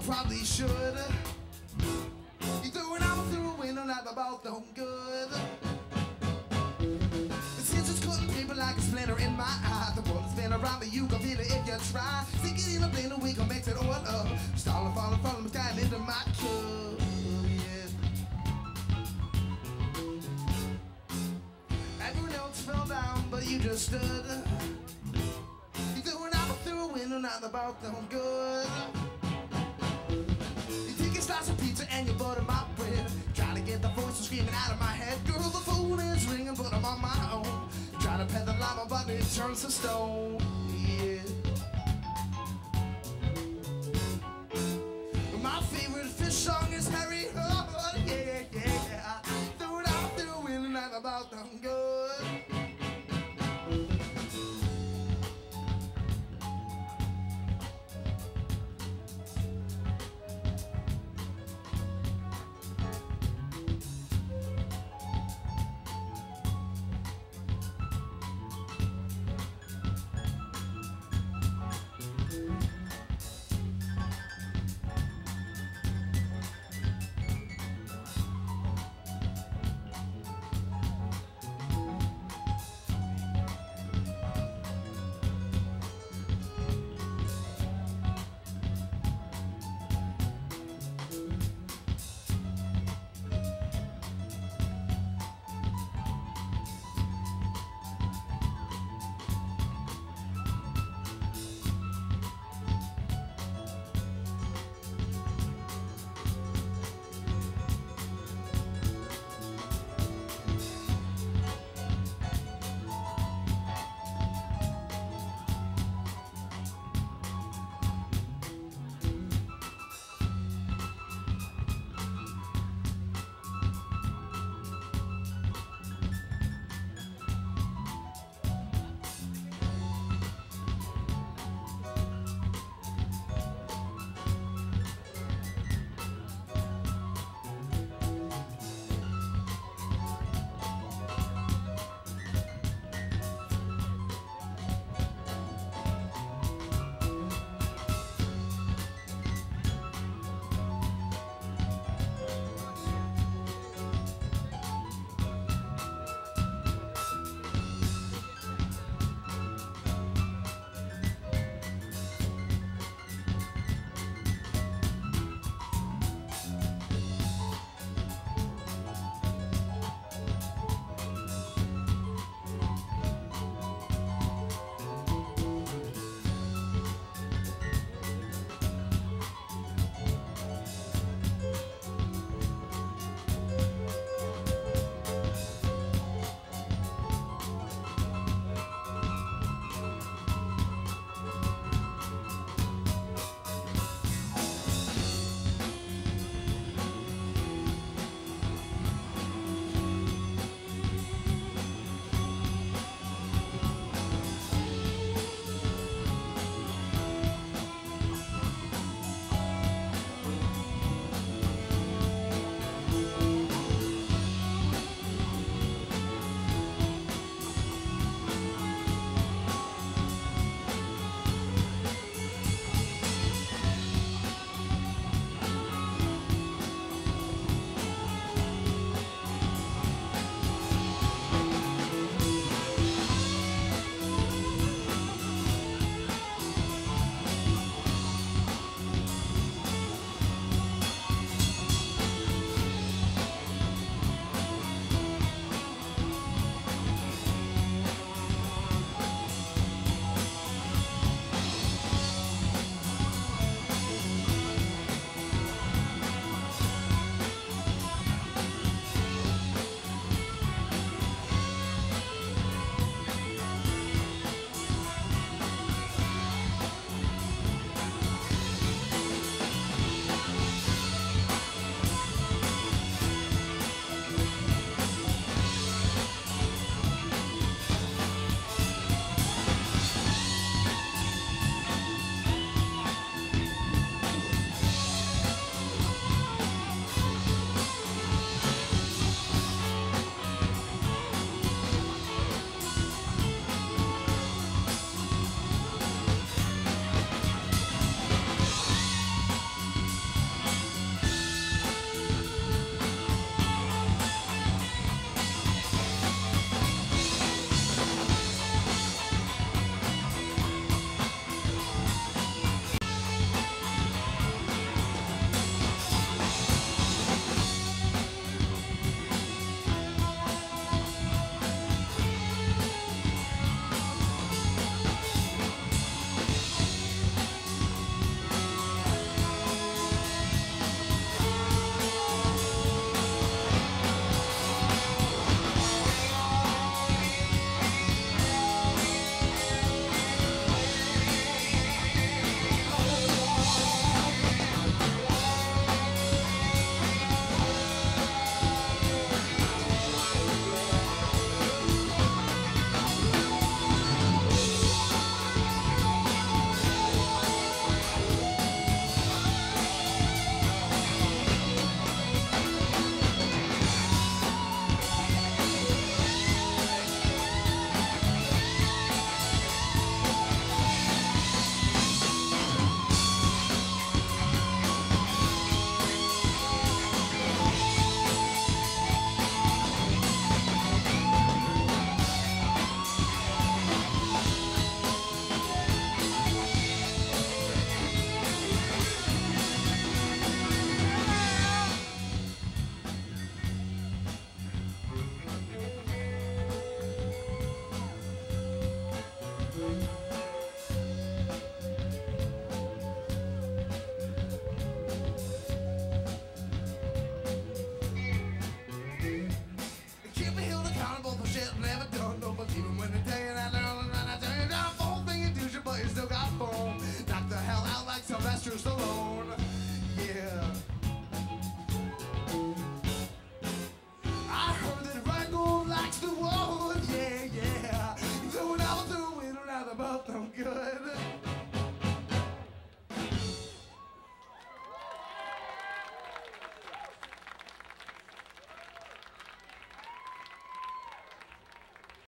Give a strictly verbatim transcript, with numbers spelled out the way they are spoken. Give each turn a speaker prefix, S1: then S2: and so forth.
S1: probably should. You threw an arm through a window like my mouth no good. The scissors cutting paper like a splinter in my eye. The world spin around but you can feel it if you try. Stick it in a blender, we can mix it all up. Stalling, falling from the sky into my cup, yeah. Everyone else fell down but you just stood. You threw an arm through a window, not the mouth no good. Slice of pizza and you butter my bread. Trying to get the voices screaming out of my head. Girl, the phone is ringing, but I'm on my own. Trying to pet the llama, but it turns to stone. Yeah. My favorite fish song is Harry. Oh, yeah, yeah. Throw it out through the wind and I'm about done good. felt no good.